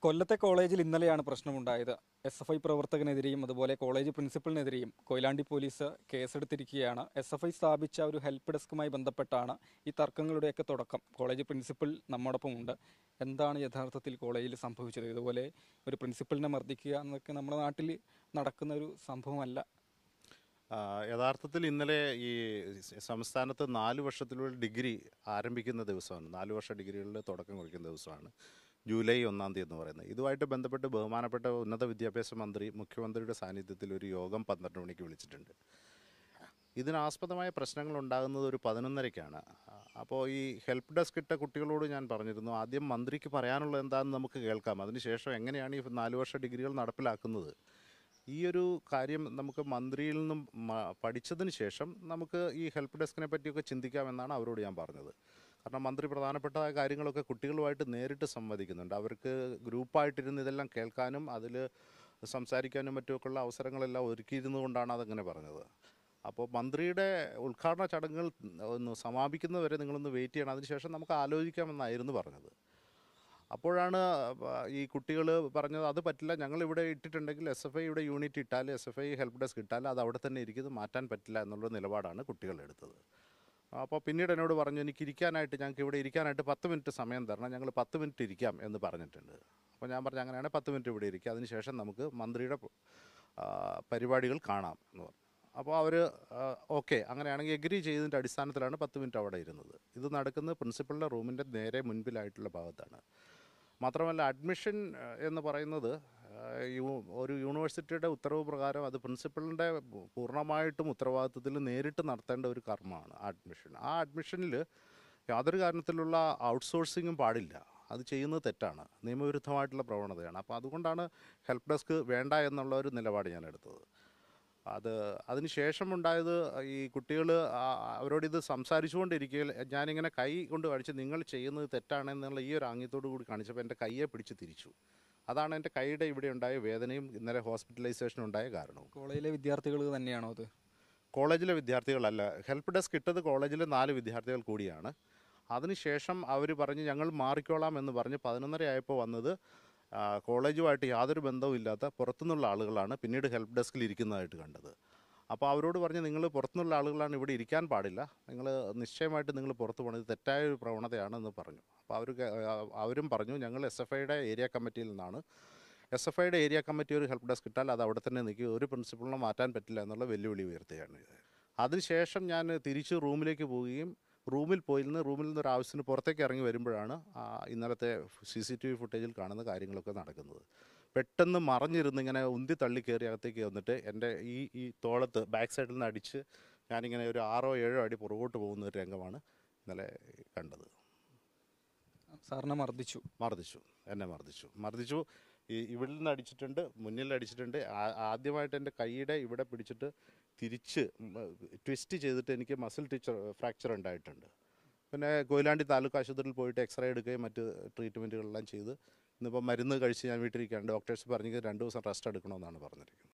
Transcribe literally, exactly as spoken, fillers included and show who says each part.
Speaker 1: കൊല്ലത്തെ കോളേജിൽ ഇന്നലെയാണ് പ്രശ്നമുണ്ടായത്. എസ് എഫ് ഐ പ്രവർത്തകനെതിരെയും അതുപോലെ കോളേജ് പ്രിൻസിപ്പലിനെതിരെയും കൊയിലാണ്ടി പോലീസ് കേസെടുത്തിരിക്കുകയാണ്. എസ് എഫ് ഐ സ്ഥാപിച്ച ഒരു ഹെൽപ്പ് ഡെസ്കുമായി ബന്ധപ്പെട്ടാണ് ഈ തർക്കങ്ങളുടെയൊക്കെ തുടക്കം. കോളേജ് പ്രിൻസിപ്പൽ നമ്മോടൊപ്പമുണ്ട്. എന്താണ് യഥാർത്ഥത്തിൽ കോളേജിൽ സംഭവിച്ചത്? ഇതുപോലെ ഒരു പ്രിൻസിപ്പലിനെ മർദ്ദിക്കുക എന്നൊക്കെ നമ്മുടെ നാട്ടിൽ നടക്കുന്ന ഒരു സംഭവമല്ല.
Speaker 2: യഥാർത്ഥത്തിൽ ഇന്നലെ ഈ സംസ്ഥാനത്ത് നാല് വർഷത്തിലുള്ള ഡിഗ്രി ആരംഭിക്കുന്ന ദിവസമാണ്. നാല് വർഷ ഡിഗ്രികളിൽ തുടക്കം കുറിക്കുന്ന ദിവസമാണ് ജൂലൈ ഒന്നാം തീയതി എന്ന് പറയുന്നത്. ഇതുമായിട്ട് ബന്ധപ്പെട്ട് ബഹുമാനപ്പെട്ട ഉന്നത വിദ്യാഭ്യാസ മന്ത്രി മുഖ്യമന്ത്രിയുടെ സാന്നിധ്യത്തിൽ ഒരു യോഗം പന്ത്രണ്ട് മണിക്ക് വിളിച്ചിട്ടുണ്ട്. ഇതിനാസ്പദമായ പ്രശ്നങ്ങൾ ഉണ്ടാകുന്നത് ഒരു പതിനൊന്നരയ്ക്കാണ്. അപ്പോൾ ഈ ഹെൽപ്പ് ഡെസ്ക് ഇട്ട കുട്ടികളോട് ഞാൻ പറഞ്ഞിരുന്നു, ആദ്യം മന്ത്രിക്ക് പറയാനുള്ളത് എന്താണെന്ന് നമുക്ക് കേൾക്കാം, അതിനുശേഷം എങ്ങനെയാണ് ഈ നാല് വർഷ ഡിഗ്രികൾ നടപ്പിലാക്കുന്നത്, ഈ ഒരു കാര്യം നമുക്ക് മന്ത്രിയിൽ നിന്നും പഠിച്ചതിന് ശേഷം നമുക്ക് ഈ ഹെൽപ്പ് ഡെസ്കിനെ പറ്റിയൊക്കെ ചിന്തിക്കാമെന്നാണ് അവരോട് ഞാൻ പറഞ്ഞത്. കാരണം മന്ത്രി പ്രധാനപ്പെട്ട കാര്യങ്ങളൊക്കെ കുട്ടികളുമായിട്ട് നേരിട്ട് സംവദിക്കുന്നുണ്ട്. അവർക്ക് ഗ്രൂപ്പായിട്ടിരുന്ന് ഇതെല്ലാം കേൾക്കാനും അതിൽ സംസാരിക്കാനും മറ്റുമൊക്കെയുള്ള അവസരങ്ങളെല്ലാം ഒരുക്കിയിരുന്നു കൊണ്ടാണ് അതങ്ങനെ പറഞ്ഞത്. അപ്പോൾ മന്ത്രിയുടെ ഉദ്ഘാടന ചടങ്ങുകൾ ഒന്ന് സമാപിക്കുന്നവരെ നിങ്ങളൊന്ന് വെയിറ്റ് ചെയ്യണം, അതിനുശേഷം നമുക്ക് ആലോചിക്കാമെന്നായിരുന്നു പറഞ്ഞത്. അപ്പോഴാണ് ഈ കുട്ടികൾ പറഞ്ഞത്, അത് പറ്റില്ല, ഞങ്ങളിവിടെ ഇട്ടിട്ടുണ്ടെങ്കിൽ എസ് എഫ് ഐയുടെ യൂണിറ്റ് ഇട്ടാൽ, S F I help desk ഇട്ടാൽ അത് അവിടെ തന്നെ ഇരിക്കുന്നത്, മാറ്റാൻ പറ്റില്ല എന്നുള്ള നിലപാടാണ് കുട്ടികൾ എടുത്തത്. അപ്പോൾ പിന്നീട് എന്നോട് പറഞ്ഞു, എനിക്ക് ഇരിക്കാനായിട്ട്, ഞങ്ങൾക്ക് ഇവിടെ ഇരിക്കാനായിട്ട് പത്ത് മിനിറ്റ് സമയം തരണം, ഞങ്ങൾ പത്ത് മിനിറ്റ് ഇരിക്കാം എന്ന് പറഞ്ഞിട്ടുണ്ട്. അപ്പോൾ ഞാൻ പറഞ്ഞു, അങ്ങനെയാണ് പത്ത് മിനിറ്റ് ഇവിടെ ഇരിക്കുക, അതിനുശേഷം നമുക്ക് മന്ത്രിയുടെ പരിപാടികൾ കാണാം എന്ന് പറഞ്ഞു. അപ്പോൾ അവർ ഓക്കെ അങ്ങനെയാണെങ്കിൽ എഗ്രി ചെയ്തതിൻ്റെ അടിസ്ഥാനത്തിലാണ് പത്ത് മിനിറ്റ് അവിടെ ഇരുന്നത്. ഇത് നടക്കുന്നത് പ്രിൻസിപ്പളിൻ്റെ റൂമിൻ്റെ നേരെ മുൻപിലായിട്ടുള്ള ഭാഗത്താണ്. മാത്രമല്ല അഡ്മിഷൻ എന്ന് പറയുന്നത് ഒരു യൂണിവേഴ്സിറ്റിയുടെ ഉത്തരവ് പ്രകാരം അത് പ്രിൻസിപ്പളിൻ്റെ പൂർണ്ണമായിട്ടും ഉത്തരവാദിത്വത്തിൽ നേരിട്ട് നടത്തേണ്ട ഒരു കർമ്മമാണ് അഡ്മിഷൻ. ആ അഡ്മിഷനിൽ യാതൊരു കാരണത്തിലുള്ള ഔട്ട്സോഴ്സിങ്ങും പാടില്ല. അത് ചെയ്യുന്നത് തെറ്റാണ്, നിയമവിരുദ്ധമായിട്ടുള്ള പ്രവണതയാണ്. അപ്പോൾ അതുകൊണ്ടാണ് ഹെൽപ്പ് ഡെസ്ക് വേണ്ട എന്നുള്ള ഒരു നിലപാട് ഞാൻ എടുത്തത്. അത് അതിന് ശേഷമുണ്ടായത്, ഈ കുട്ടികൾ അവരോടിത് സംസാരിച്ചുകൊണ്ടിരിക്കുക, ഞാനിങ്ങനെ കൈ കൊണ്ട് കാണിച്ച് നിങ്ങൾ ചെയ്യുന്നത് തെറ്റാണെന്നുള്ള ഈ ഒരു ആംഗ്യത്തോടു കൂടി കാണിച്ചപ്പോൾ എൻ്റെ കയ്യെ പിടിച്ച് തിരിച്ചു. അതാണ് എൻ്റെ കൈയുടെ ഇവിടെ ഉണ്ടായ വേദനയും ഇന്നലെ ഹോസ്പിറ്റലൈസേഷൻ ഉണ്ടായ കാരണവും.
Speaker 1: കോളേജിലെ വിദ്യാർത്ഥികൾ തന്നെയാണോ അത്?
Speaker 2: കോളേജിലെ വിദ്യാർത്ഥികളല്ല, ഹെൽപ്പ് ഡെസ്ക് ഇട്ടത് കോളേജിലെ നാല് വിദ്യാർത്ഥികൾ കൂടിയാണ്. അതിനുശേഷം അവർ പറഞ്ഞ് ഞങ്ങൾ മാറിക്കോളാം എന്ന് പറഞ്ഞ് പതിനൊന്നര ആയപ്പോൾ വന്നത് കോളേജുമായിട്ട് യാതൊരു ബന്ധവുമില്ലാത്ത പുറത്തുനിന്നുള്ള ആളുകളാണ് പിന്നീട് ഹെൽപ്പ് ഡെസ്കിൽ ഇരിക്കുന്നതായിട്ട് കണ്ടത്. അപ്പോൾ അവരോട് പറഞ്ഞ് നിങ്ങൾ പുറത്തുനിന്നുള്ള ആളുകളാണ് ഇവിടെ ഇരിക്കാൻ പാടില്ല, നിങ്ങൾ നിശ്ചയമായിട്ട് നിങ്ങൾ പുറത്ത് പോകണത് തെറ്റായ ഒരു പ്രവണതയാണെന്ന് പറഞ്ഞു. അപ്പോൾ അവർ അവരും പറഞ്ഞു ഞങ്ങൾ എസ് എഫ് ഐയുടെ ഏരിയ കമ്മിറ്റിയിൽ നിന്നാണ്, എസ് എഫ് ഐയുടെ ഏരിയ കമ്മിറ്റി ഒരു ഹെൽപ്പ് ഡെസ്ക് ഇട്ടാൽ അത് അവിടെ തന്നെ നിൽക്കും, ഒരു പ്രിൻസിപ്പളിനെ മാറ്റാൻ പറ്റില്ല എന്നുള്ള വെല്ലുവിളി ഉയർത്തുകയാണ് ഇത്. അതിനുശേഷം ഞാൻ തിരിച്ച് റൂമിലേക്ക് പോവുകയും റൂമിൽ പോയിരുന്ന് റൂമിൽ നിന്ന് ഒരു ആവശ്യത്തിന് പുറത്തേക്ക് ഇറങ്ങി വരുമ്പോഴാണ് ഇന്നലത്തെ സി സി ടി വി ഫുട്ടേജിൽ കാണുന്ന കാര്യങ്ങളൊക്കെ നടക്കുന്നത്. പെട്ടെന്ന് മറിഞ്ഞിരുന്ന് ഇങ്ങനെ ഉന്തി തള്ളി കയറി അകത്തേക്ക് വന്നിട്ട് എൻ്റെ ഈ ഈ തോളത്ത് ബാക്ക് സൈഡിൽ നിന്ന് അടിച്ച് ഞാനിങ്ങനെ ഒരു ആറോ ഏഴോ അടി പുറകോട്ട് പോകുന്ന ഒരു രംഗമാണ് ഇന്നലെ കണ്ടത്.
Speaker 1: സാറിനെ മർദ്ദിച്ചു
Speaker 2: മർദ്ദിച്ചു എന്നെ മർദ്ദിച്ചു മർദ്ദിച്ചു ഈ ഇവിടെ നിന്ന് അടിച്ചിട്ടുണ്ട്, മുന്നിൽ അടിച്ചിട്ടുണ്ട്. ആദ്യമായിട്ട് എൻ്റെ കൈയുടെ ഇവിടെ പിടിച്ചിട്ട് തിരിച്ച് ട്വിസ്റ്റ് ചെയ്തിട്ട് എനിക്ക് മസിൽ ടീച്ചർ ഫ്രാക്ചർ ഉണ്ടായിട്ടുണ്ട്. പിന്നെ കൊയിലാണ്ടി താലൂക്ക് ആശുപത്രിയിൽ പോയിട്ട് എക്സ്റേ എടുക്കുകയും മറ്റ് ട്രീറ്റ്മെൻറ്റുകളെല്ലാം ചെയ്ത് ഇന്നിപ്പോൾ മരുന്ന് കഴിച്ച് ഞാൻ വീട്ടിലിരിക്കുകയാണ്. ഡോക്ടേഴ്സ് പറഞ്ഞെങ്കിൽ രണ്ട് ദിവസം റെസ്റ്റ് എടുക്കണമെന്നാണ് പറഞ്ഞിരിക്കുന്നത്.